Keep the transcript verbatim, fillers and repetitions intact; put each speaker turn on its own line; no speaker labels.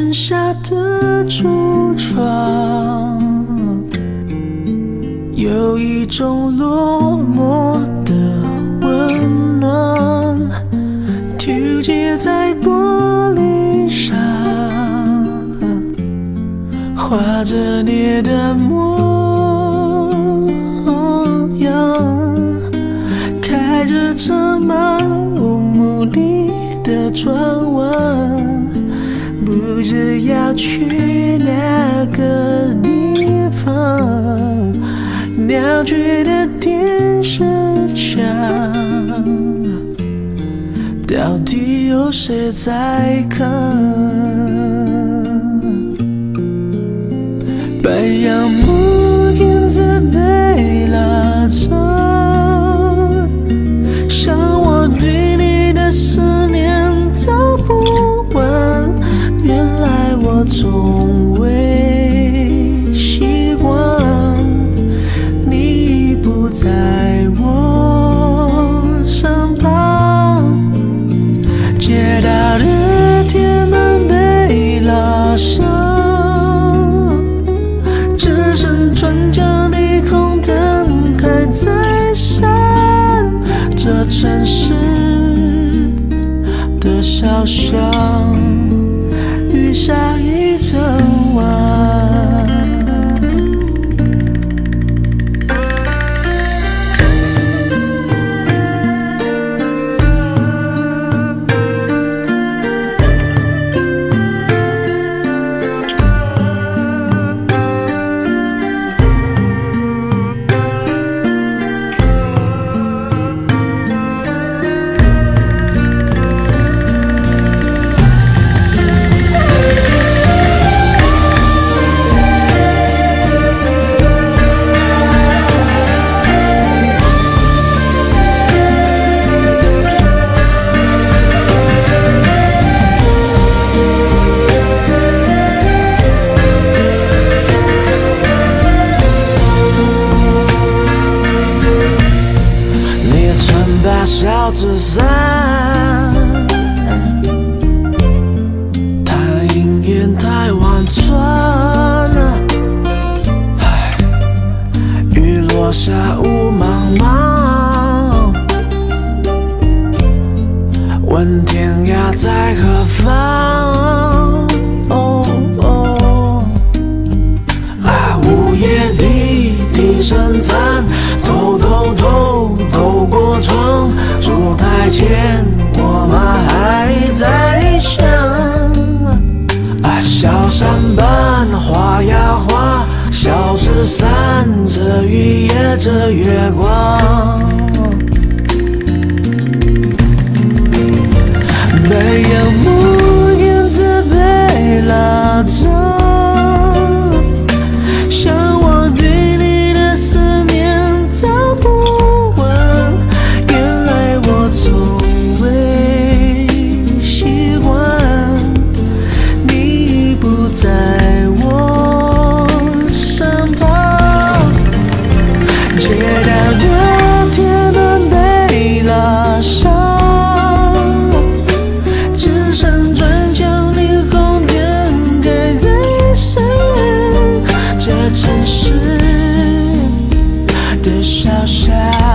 剩下的橱窗，有一种落寞的温暖，纠结在玻璃上，画着你的模样，开着车漫无目的的转弯，不知要去哪个地方，鸟居的电视墙，到底有谁在看？白杨木影子被拉长，像我对你的思念走不完，原来我从未习惯你不在我身旁，街道的铁门被拉上，只剩转角霓虹灯还在闪，这城市的小巷雨下一整晚。小纸伞，它隐隐太婉转，雨落下雾茫茫，问天涯在何方？哦哦，啊，午夜滴滴声残，偷偷偷透过窗，烛台前我们还在想，啊，小山般画呀画，小纸伞遮雨也遮月光。白杨木影子被拉长，像我对你的思念走不完，原来我从未习惯你不在我身旁，街道的铁门被拉上，只剩转角霓虹灯还在闪，这城市的小巷。